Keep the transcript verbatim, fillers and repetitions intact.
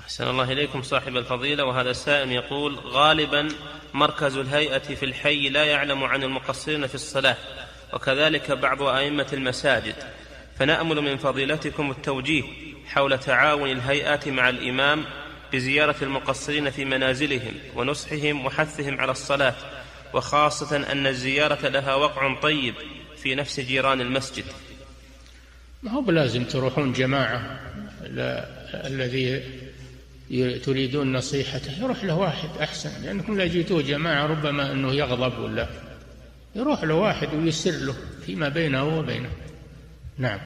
أحسن الله إليكم صاحب الفضيلة. وهذا السائل يقول: غالبا مركز الهيئة في الحي لا يعلم عن المقصرين في الصلاة، وكذلك بعض أئمة المساجد، فنأمل من فضيلتكم التوجيه حول تعاون الهيئات مع الإمام بزيارة المقصرين في منازلهم ونصحهم وحثهم على الصلاة، وخاصة أن الزيارة لها وقع طيب في نفس جيران المسجد. ما هو بلازم تروحون جماعة، الذي تريدون نصيحته يروح له واحد أحسن، لأنكم لا جيتوه جماعة ربما أنه يغضب، ولا يروح له واحد ويسر له فيما بينه وبينه. نعم.